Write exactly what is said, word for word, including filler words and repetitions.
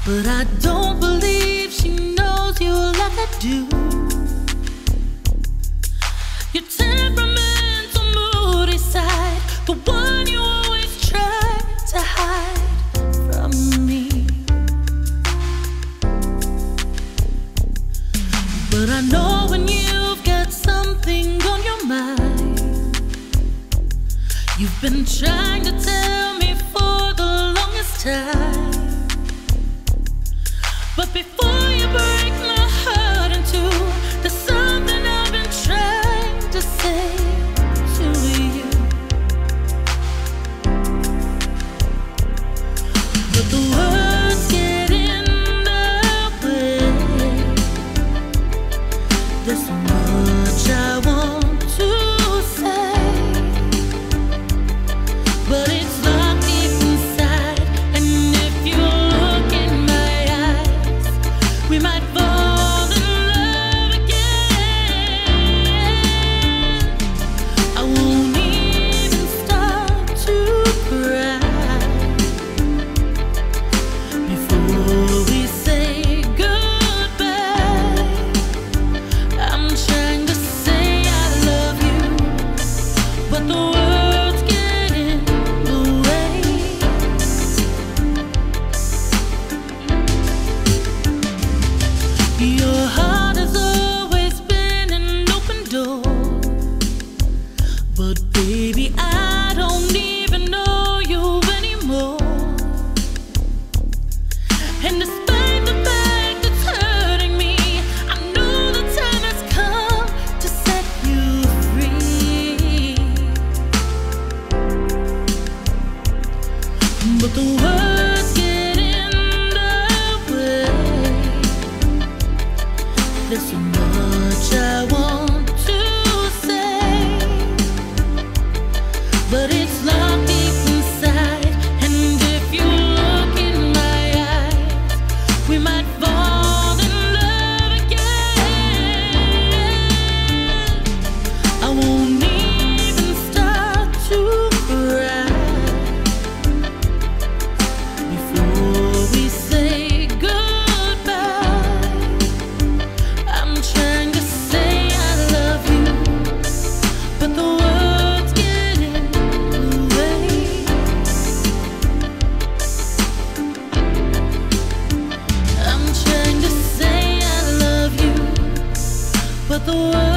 but I don't believe she knows you like I do. Your temperamental, moody side, the one you always try to hide from me. But I know when you've got something on your mind, you've been trying to tell me for the longest time. But before you break my heart in two, there's something I've been trying to say to you. But the words get in the way. There's so much I want to say, but it's locked deep inside. And if you look in my eyes, we might fall in love again. I won't even start to cry before we say goodbye. I'm trying to say I love you, but the words get in the way. Your heart has always been an open door, but baby, I don't even know you anymore. And despite the fact it's hurting me, I know the time has come to set you free. But the words get in the way. There's so much I want to say, but it's locked deep inside. And if you look in my eyes, we might fall in love again. I won't even start to cry before we say goodbye. I'm trying to say I love you, but the words get in the way. I'm trying to say I love you, but the words